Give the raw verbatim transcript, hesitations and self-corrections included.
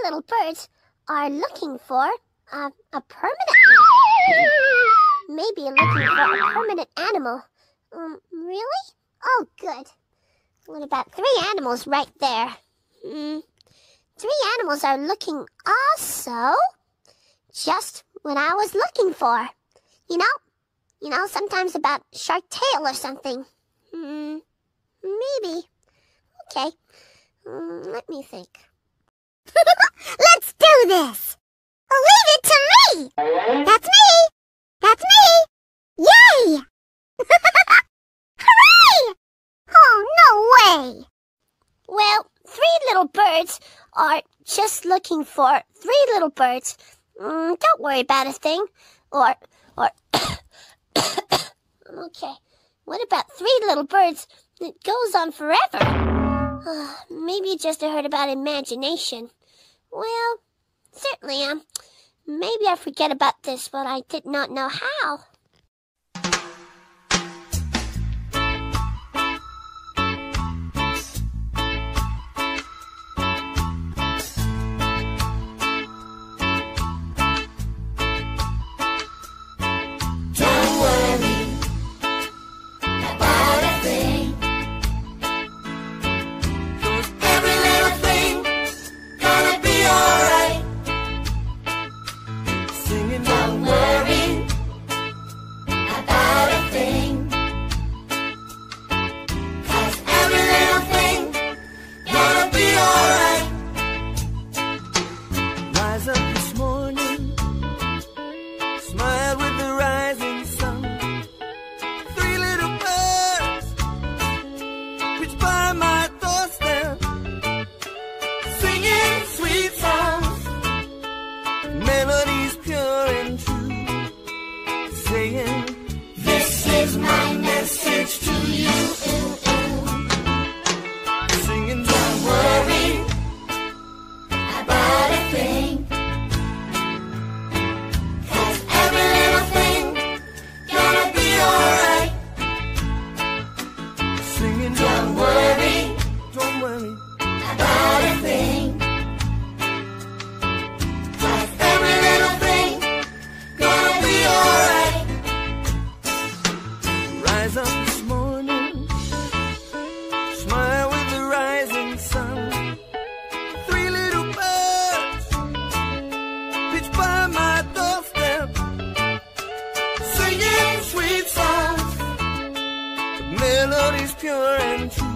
little birds are looking for a, a permanent Maybe looking for a permanent animal. Um, really? Oh, good. What about three animals right there? Hmm. Three animals are looking also just what I was looking for. You know? You know, sometimes about shark tail or something. Hmm. Maybe. Okay. Um, let me think. Let's do this! Leave it to me! That's me! That's me! Yay! Hooray! Oh, no way! Well, three little birds are just looking for three little birds. Mm, don't worry about a thing. Or, or, okay. What about three little birds that goes on forever? Uh, maybe you just heard about imagination. Well, certainly, um, maybe I forget about this, but I did not know how. This is my message to you. Singing, don't worry about a thing, 'cause every little thing gonna be alright. Singing, don't worry, don't worry about a thing, 'cause every little thing gonna be alright. Rise up this morning, smile with the rising sun. Three little birds pitch by my doorstep, singing sweet songs, melodies pure and true.